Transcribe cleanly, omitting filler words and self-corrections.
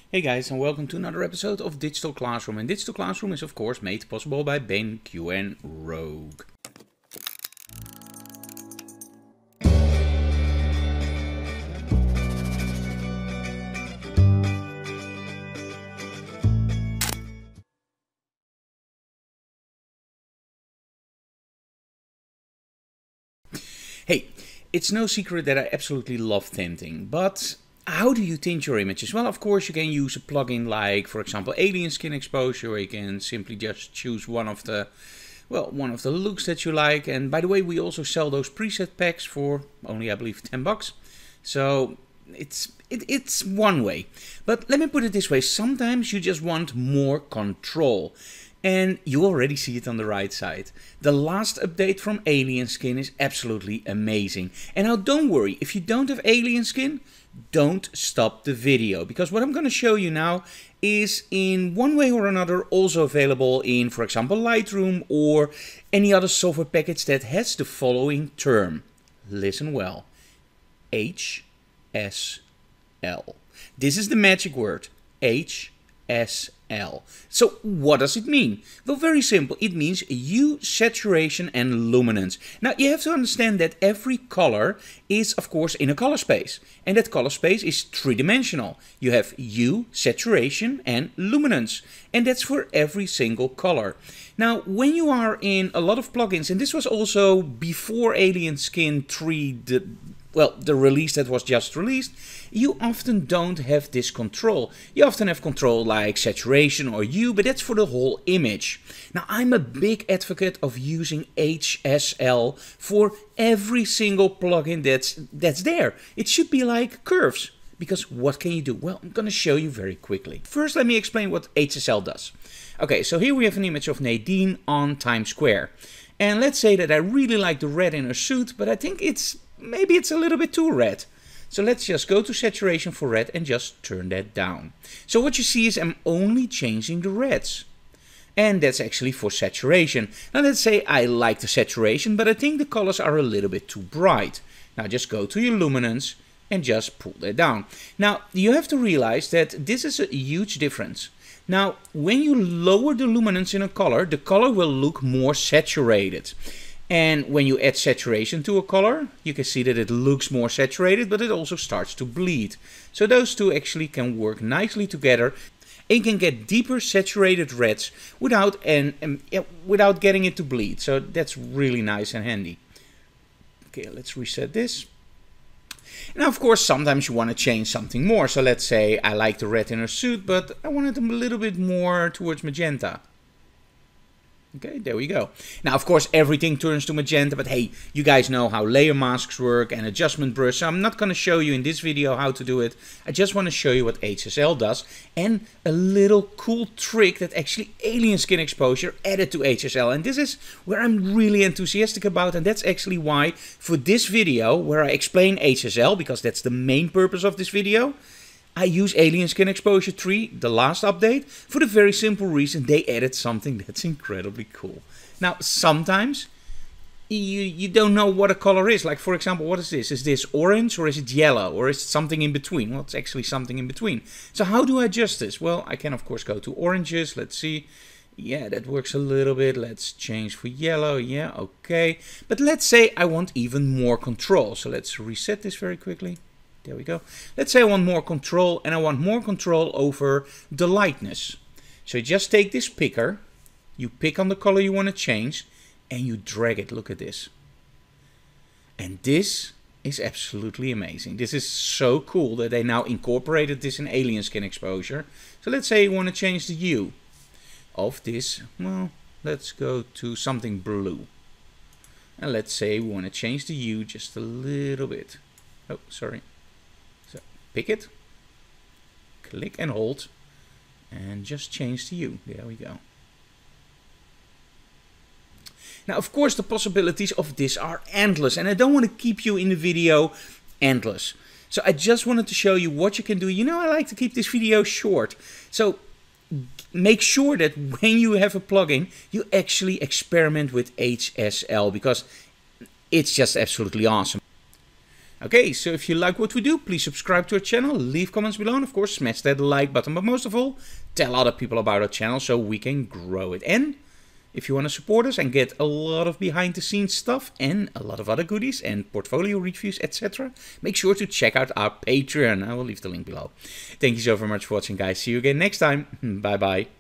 Hey guys, and welcome to another episode of Digital Classroom. And Digital Classroom is of course made possible by BaneQ and Rogue. Hey, it's no secret that I absolutely love tinting, but how do you tint your images? Well, of course you can use a plugin like, for example, Alien Skin Exposure, where you can simply just choose one of the looks that you like. And by the way, we also sell those preset packs for only, I believe, $10. So it's one way. But let me put it this way, sometimes you just want more control. And you already see it on the right side. The last update from Alien Skin is absolutely amazing. And now don't worry, if you don't have Alien Skin, don't stop the video. Because what I'm going to show you now is in one way or another also available in, for example, Lightroom or any other software package that has the following term. Listen well. HSL. This is the magic word. HSL. So what does it mean? Well, very simple. It means hue, saturation and luminance. Now you have to understand that every color is of course in a color space, and that color space is three-dimensional. You have hue, saturation and luminance, and that's for every single color. Now when you are in a lot of plugins, and this was also before Alien Skin 3, the release that was just released, you often don't have this control. You often have control like saturation or hue, but that's for the whole image. Now I'm a big advocate of using HSL for every single plugin that's there. It should be like curves. Because what can you do? Well, I'm going to show you very quickly. First, let me explain what HSL does. Okay, so here we have an image of Nadine on Times Square. And let's say that I really like the red in her suit, but I think maybe it's a little bit too red. So let's just go to saturation for red and just turn that down. So what you see is I'm only changing the reds. And that's actually for saturation. Now let's say I like the saturation, but I think the colors are a little bit too bright. Now just go to your luminance and just pull that down. Now you have to realize that this is a huge difference. Now when you lower the luminance in a color, the color will look more saturated. And when you add saturation to a color, you can see that it looks more saturated, but it also starts to bleed. So those two actually can work nicely together and can get deeper saturated reds without getting it to bleed. So that's really nice and handy. Okay, let's reset this. Now, of course, sometimes you want to change something more. So let's say I like the red in her suit, but I wanted them a little bit more towards magenta. Okay, there we go. Now, of course, everything turns to magenta, but hey, you guys know how layer masks work and adjustment brush, so I'm not going to show you in this video how to do it. I just want to show you what HSL does and a little cool trick that actually Alien Skin Exposure added to HSL. And this is where I'm really enthusiastic about, and that's actually why for this video, where I explain HSL, because that's the main purpose of this video, I use Alien Skin Exposure 3, the last update, for the very simple reason they added something that's incredibly cool. Now, sometimes you don't know what a color is. Like, for example, what is this? Is this orange or is it yellow? Or is it something in between? Well, it's actually something in between. So how do I adjust this? Well, I can, of course, go to oranges. Let's see. Yeah, that works a little bit. Let's change for yellow. Yeah, okay. But let's say I want even more control. So let's reset this very quickly. There we go. Let's say I want more control, and I want more control over the lightness. So you just take this picker, you pick on the color you want to change, and you drag it. Look at this. And this is absolutely amazing. This is so cool that they now incorporated this in Alien Skin Exposure. So let's say you want to change the hue of this. Well, let's go to something blue. And let's say we want to change the hue just a little bit. Oh, sorry. So pick it, click and hold, and just change the hue. There we go. Now, of course, the possibilities of this are endless, and I don't want to keep you in the video endless. So I just wanted to show you what you can do. You know, I like to keep this video short. So make sure that when you have a plugin, you actually experiment with HSL, because it's just absolutely awesome. Okay, so if you like what we do, please subscribe to our channel, leave comments below, and of course smash that like button. But most of all, tell other people about our channel so we can grow it. And if you want to support us and get a lot of behind the scenes stuff and a lot of other goodies and portfolio reviews, etc., make sure to check out our Patreon. I will leave the link below. Thank you so very much for watching, guys. See you again next time. Bye bye.